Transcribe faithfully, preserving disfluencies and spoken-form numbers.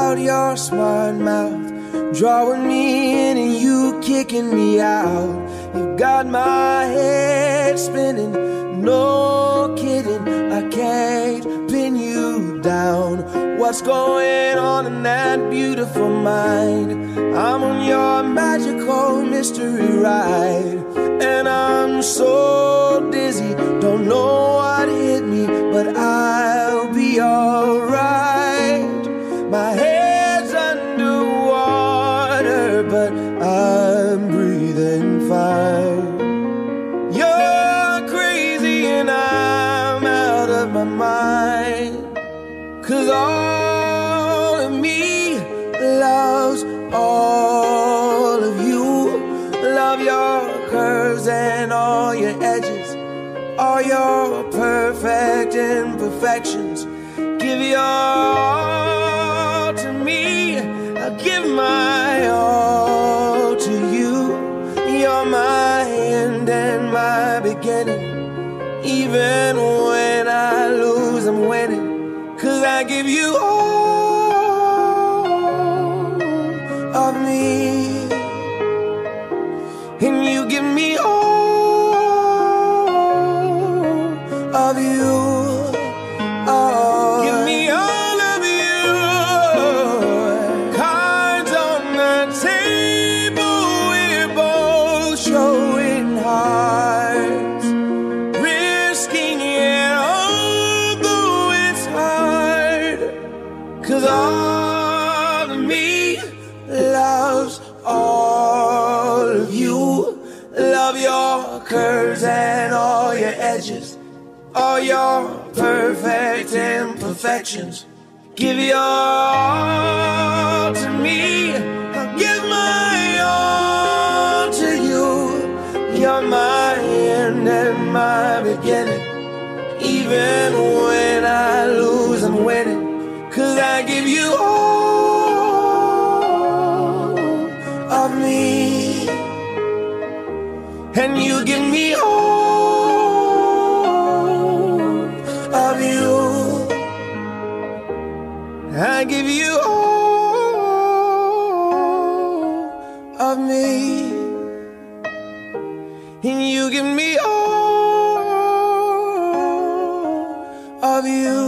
about your smart mouth, drawing me in and you kicking me out. You got my head spinning, no kidding, I can't pin you down. What's going on in that beautiful mind? I'm on your magical mystery ride, and I'm so dizzy, don't know what hit me, but I'll be alright. My head's underwater, but I'm breathing fine. You're crazy and I'm out of my mind, 'cause all of me loves all of you. Love your curves and all your edges, all your perfect imperfections. Give your all to me, I'll give my all to you. You're my end and my beginning. Even when I lose, I'm winning, 'cause I give you all of me, and you give me all of you. Oh, give me all of you. Cards on the table, we're both showing hearts, risking it although it's hard, 'cause all of me loves all of you. Love your curves and all your edges, all your perfect imperfections. Give your all to me, I'll give my all to you. You're my end and my beginning. Even when I lose, I'm winning, 'cause I give you all of me, and you give me all of you. I give you all of me, and you give me all of you.